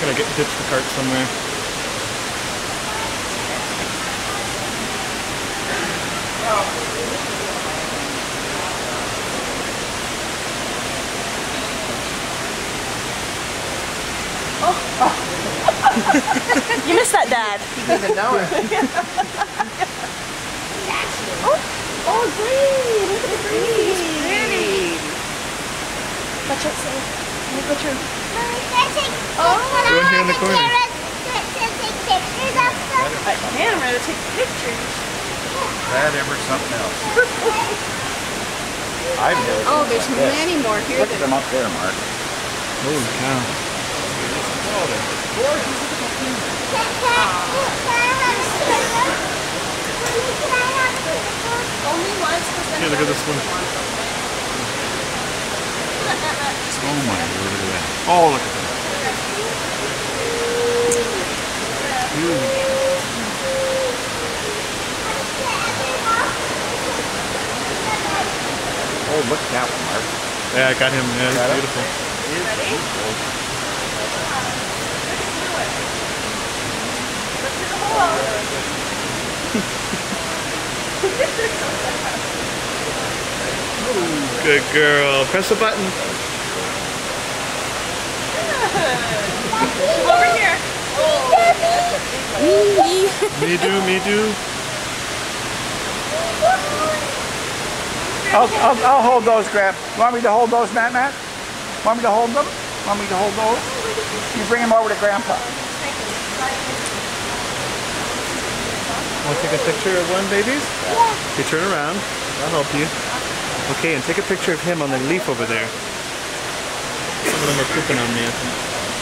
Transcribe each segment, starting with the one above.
Gotta ditch the cart somewhere. You missed that, Dad. He didn't even know it. Oh, green! Look at the green! Pretty. Watch out, Sam. Let me go through. Go in here in the corner. A camera to take pictures. That ever something else. I've never Oh, seen there's like this. many more here. Look at them up there, Mark. Holy cow. Only once, because then Here, look at this one. Oh my word, look at that. Oh, look at that. Huge. Oh, look at that one, Mark. Yeah, I got him. Yeah, Got it's it? beautiful. Good girl. Press the button. over here. Me do, me do. I'll hold those, Grab. Want me to hold those, Matt? Want me to hold them? Want me to hold those? You bring them over to Grandpa. Want to take a picture of one, babies? Yeah. Okay, turn around. I'll help you. Okay, and take a picture of him on the leaf over there. Some of them are pooping on me, I think.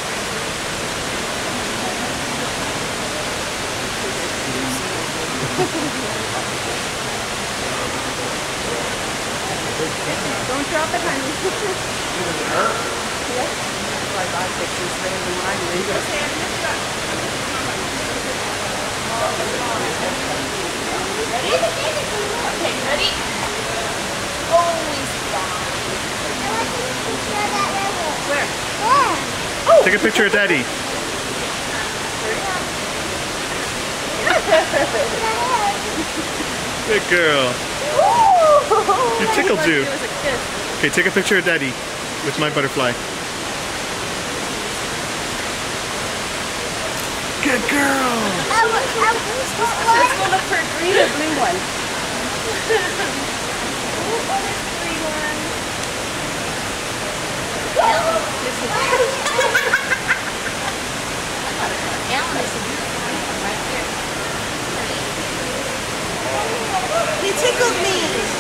Don't drop it, honey. Yes. I got pictures random when I leave it. Ready? Okay, ready? Always stop. Where? Oh. Take a picture of Daddy. Good girl. You tickled you. It was a kiss. Okay, take a picture of Daddy with my butterfly. Good girl. Let's go look for a green or blue one. Green one. Alan is a beautiful one right here. He tickled me.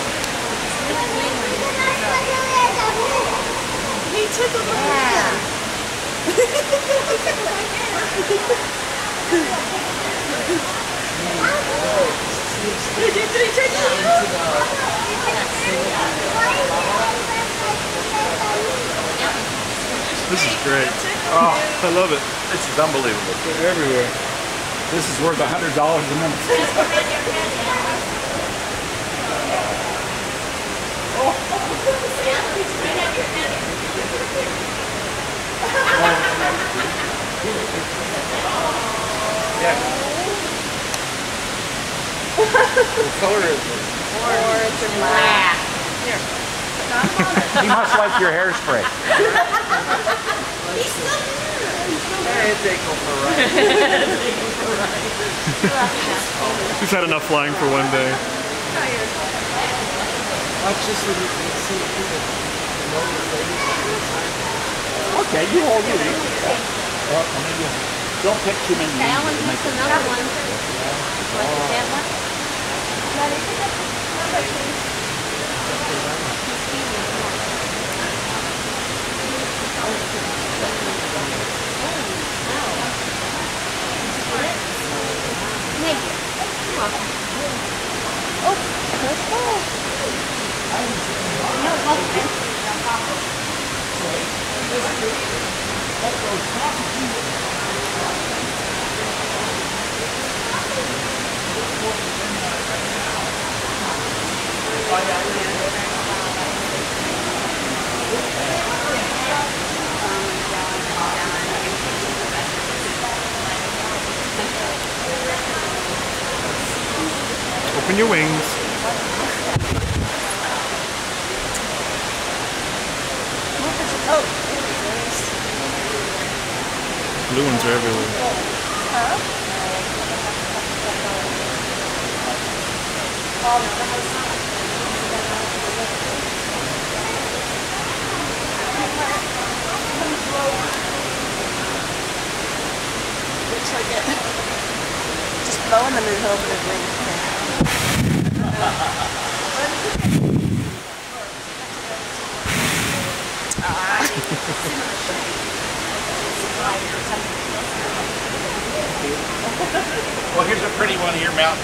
He tickled my hand. Did he tickle you? This is great. Oh, I love it. This is unbelievable. They're everywhere. This is worth $100 a minute. Yeah. What color is it? Orange and black. Here. He must like your hairspray. He's still there. Hey, take over right. We've had enough flying for one day. Watch this so you can see people know your face. Okay, you hold it. Well, I mean, don't pick too many. Alan needs another one. Like that one? your wings. Blue ones are everywhere. Looks like it. Just blowing them in over the green. Well, here's a pretty one here, Mountain.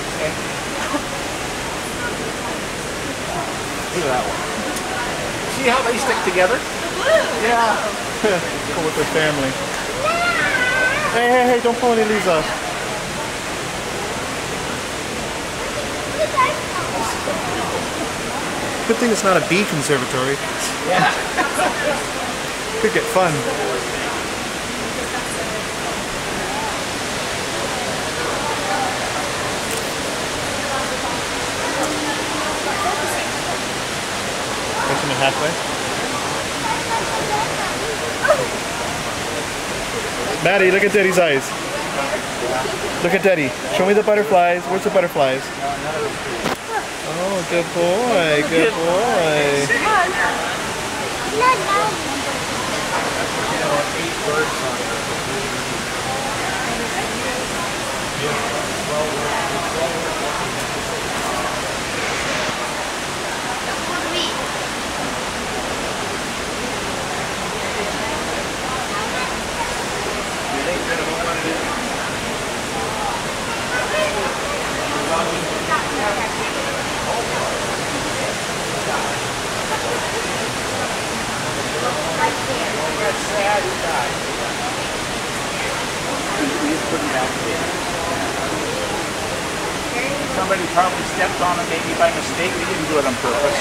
Look at that one. See how they stick together? Yeah. Go with their family. Hey, hey, hey, don't pull any leaves off. Good thing it's not a bee conservatory. Yeah. Could get fun. Catching it halfway. Maddie, look at Daddy's eyes. Look at Daddy. Show me the butterflies. Where's the butterflies? Oh, good boy. Good boy. Somebody probably stepped on it maybe by mistake. They didn't do it on purpose.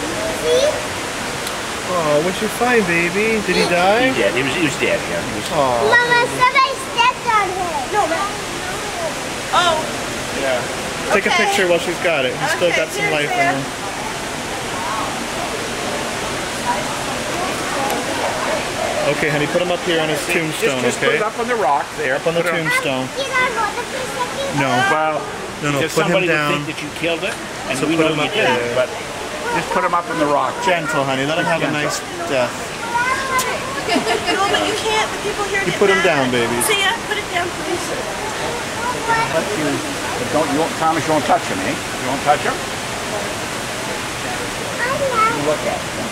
Oh, what'd you find, baby? Did he die? He did. He was dead. Yeah. He was. Oh. Mama, somebody stepped on him. No, no. Oh. Yeah. Take a picture while she's got it. He's still got some life in him. Okay, honey, put him up here on his tombstone, just put okay? it up on the rock there. Up on the Put it tombstone. No. No. Well, No, because put him somebody would down. think that you killed it, and So we put know him you up didn't. there. But just put him up on the rock. Gentle, honey. Let him have a nice death. No, but you can't. The people here You get put him mad. down, baby. See ya. Put it down, please. But you won't promise you won't touch him, eh? You won't touch him? You look at him.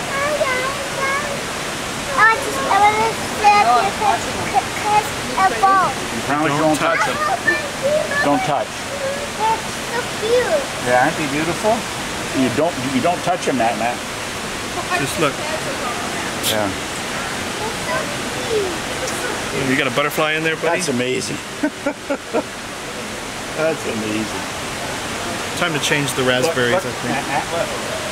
You promise you won't touch him. Don't touch. So cute. Yeah, aren't they beautiful? You don't touch him, Matt. Just look. Yeah. You got a butterfly in there, buddy? That's amazing. That's amazing. Time to change the raspberries, Look, I think. Matt, look.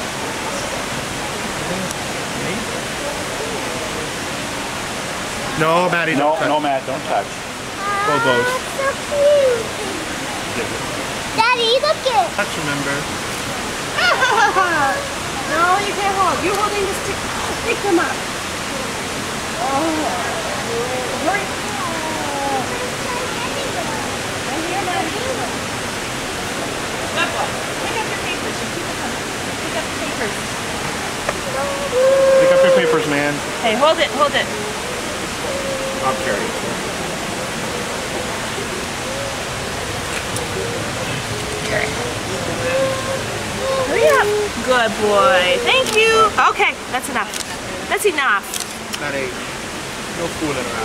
No, Maddie, don't touch. No, Matt, don't touch. Bobos. So cute. Daddy, look it. Touch, remember. No, you can't hold. You're holding the stick. Pick them up. Oh. Hurry. Right here, Daddy. Good boy. Pick up your papers. You keep it coming. Pick up the papers. Pick up your papers, man. Hey, hold it. Hold it. I'll carry it. Hurry up. Good boy. Thank you. Okay, that's enough. That's enough. Not eight. No fooling around.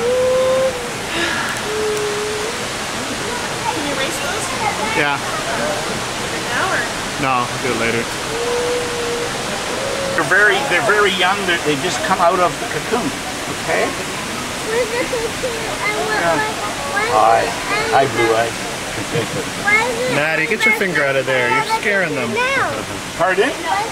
Can you erase those? Yeah. Now or? No, I'll do it later. They're very young. They just come out of the cocoon. Okay. Where's the cocoon? Hi, Blue Eyes. Maddie, get your finger out of there. You're scaring them. Pardon?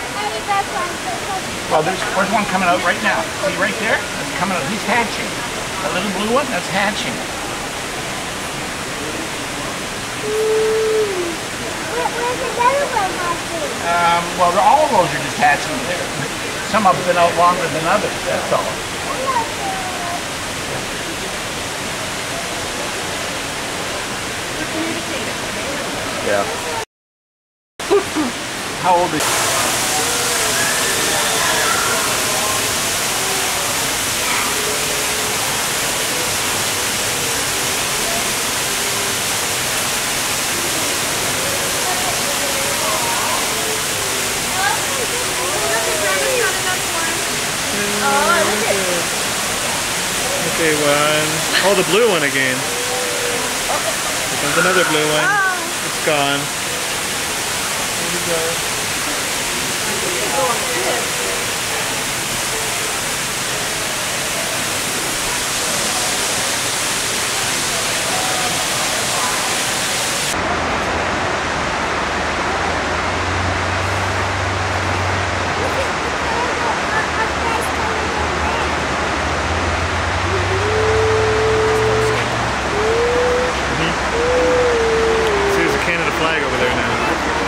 Well, there's one coming out right now. See right there? That's coming out. He's hatching. The little blue one, that's hatching. Well, all of those are just hatching there. Some have been out longer than others, that's all. Yeah. How old is she? Okay, one. Oh, the blue one again. Here comes another blue one. It's gone. Here we go. See, there's a Canada flag over there now.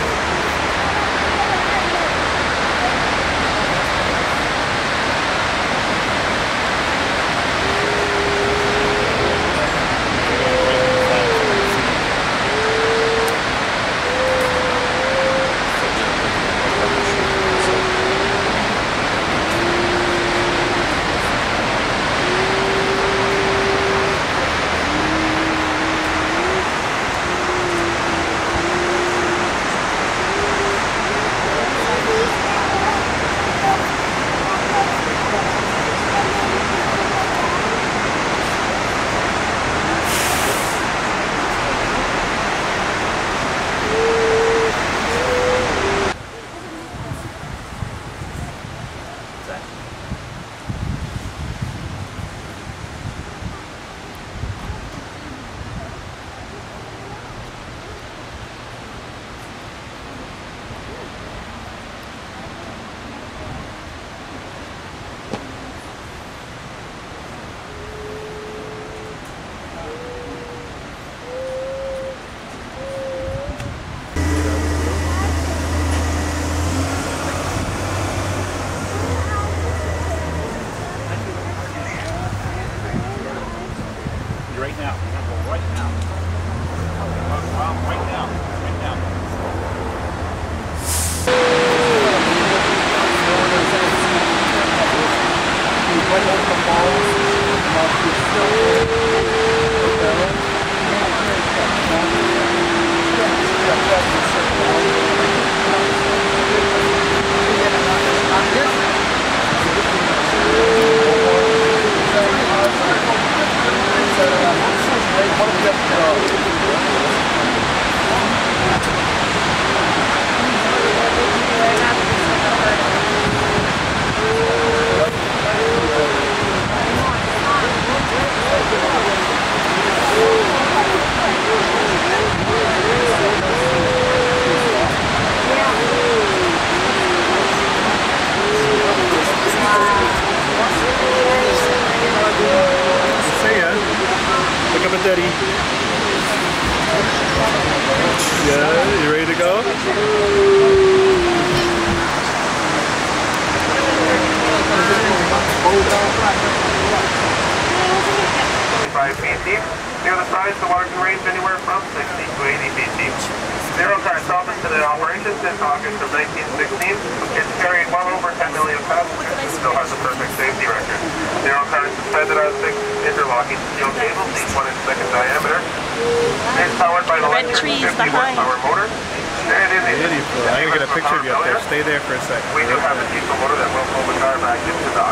Right now. Right now. Right now. Right now. See ya. Look up at Daddy. Yeah, you ready to go? feet. Near the sides, the water can range anywhere from 60 to 80 feet deep. Zero Car stopped in operation since August of 1916. It's carried well over 10 million passengers and still has a perfect safety record. Zero Car is suspended on 6 interlocking steel cables, each 1 inch thick in diameter. It's powered by an electric 50 horsepower motor. And it is Beautiful. I'm going to get a picture of you up there. Stay there for a second. We do have a diesel motor that will pull the car back into dock.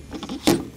Bye.